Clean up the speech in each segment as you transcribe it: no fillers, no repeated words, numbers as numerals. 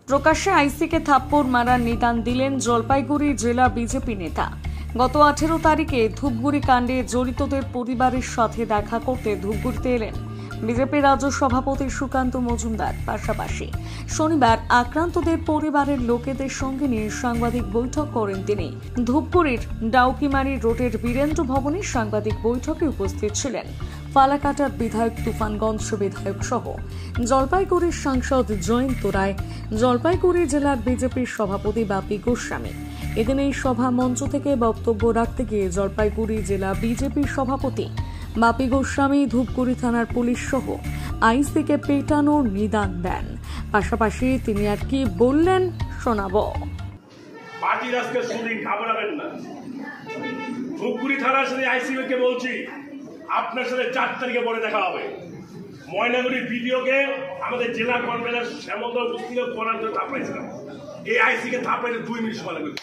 প্রকাশ্যে আইসিকে থাপ্পড় মারার নিদান দিলেন জলপাইগুড়ি জেলা বিজেপি নেতা। গত 18 তারিখে ধূপগুড়ি কাণ্ডে জড়িতদের পরিবারের সাথে দেখা করতে ধূপগুড়িতে এলেন বিজেপি রাজ্য সভাপতি সুকান্ত মজুমদার। পাশাপাশি শনিবার আক্রান্তদের পরিবারের লোকেদের সঙ্গে নিয়ে সাংবাদিক বৈঠক করেন তিনি। ধূপগুড়ির ডাউকিমারি রোডের বীরেন্দ্র ভবনে সাংবাদিক বৈঠকে উপস্থিত ছিলেন ফালাকাটার বিধায়ক তুফানগঞ্জ বিধায়ক সহ জলপাইগুড়ির সাংসদ জয়ন্ত রায়, জলপাইগুড়ি জেলার বিজেপির সভাপতি বাপি গোস্বামী। এদিন এই সভা মঞ্চ থেকে বক্তব্য রাখতে গিয়ে জলপাইগুড়ি জেলা বিজেপির সভাপতি বাপি গোস্বামী ধূপগুড়ি থানার পুলিশ সহ আইসিকে পেটানোর নিদান দেন। পাশাপাশি তিনি আর কি বললেন শোনাবো। পার্টির আজকে শুনিং ঘাবড়াবেন না। ধূপগুড়ি থানার সাথে আইসিকে বলছি, আপনার সাথে 4 তারিখে পরে দেখা হবে। ময়নাগুড়ি ভিডিওকে আমাদের জেলা কনভেনার শ্যামল উপস্থিত করার জন্য থাপড়াইছিলাম। এই আইসিকে থাপড়াইতে 2 মিনিট সময় লাগবে।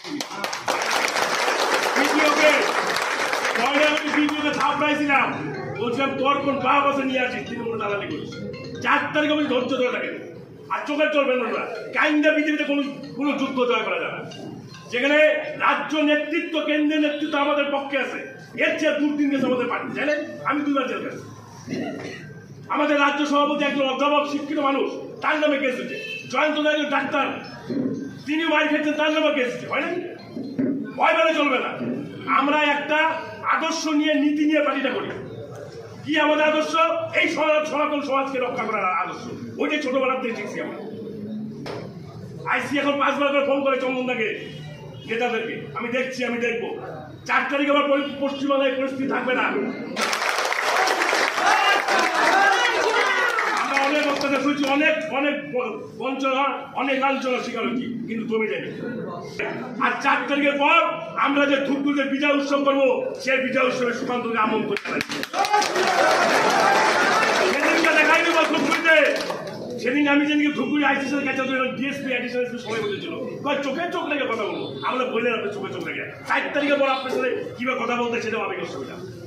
ভিডিওকে ময়নাগুড়ি ভিডিওকে থাপড়াইছিলাম, বলছিলাম তোর কোন বাপ আছে নিয়ে আসিস, তিনি কোনো দালালি করিস। 4 তারিখে আমি ধৈর্য ধরে থাকেন আর চোখে চলবেন না। কাইন্দা পৃথিবীতে কোনো যুদ্ধ জয় করা যাবে না। যেখানে রাজ্য নেতৃত্ব, কেন্দ্রীয় নেতৃত্ব আমাদের পক্ষে আছে, এর চেয়ে দুর্দিন গেছে আমাদের পার্টি। জানেন, আমি 2 বার জেল গেছি। আমাদের রাজ্য সভাপতি একজন অধ্যাপক শিক্ষিত মানুষ, তার নামে কেস হচ্ছে। জয়ন্ত রায় ডাক্তার, তিনি মারি খেয়েছেন, তার নামে কেস হচ্ছে। হয় না, ভয় পেলে চলবে না। আমরা একটা আদর্শ নিয়ে, নীতি নিয়ে পার্টিটা করি। কি আমাদের আদর্শ? এই সনাতন সমাজকে রক্ষা করার আদর্শ। ওইটাই ছোটবেলার থেকে শিখছি আমরা। আইসি এখন 5 বার করে ফোন করে চন্দনদাকে, নেতাদেরকে। আমি দেখছি, আমি দেখবো। 4 তারিখে আবার পশ্চিমবাংলায় পরিস্থিতি থাকবে না। আমরা অনেক অত্যাচার শুনছি, অনেক বঞ্চনা, অনেক লাঞ্ছনা শিকার হচ্ছি, কিন্তু জমি যায়নি। আর 4 তারিখের পর আমরা যে ধূপগুড়িতে বিজয় উৎসব করবো, সেই বিজয় উৎসবে সুকান্তকে আমন্ত্রণ করতে পারি। সেদিনটা দেখাই দেবো ধূপগুড়িতে। সেদিন আমি যেদিকে ধূপগুড়ি আইসির সাথে কাছে ডিএসপি অ্যাডিশনাল সবাই বলেছিল, চোখে চোখ রেখে কথা বলবো। আমরা বললেন আপনি চোখে চোখ রেখে 4 তারিখের পর আপনার সাথে কিভাবে কথা বলতে, সেটাও আমি অসুবিধা।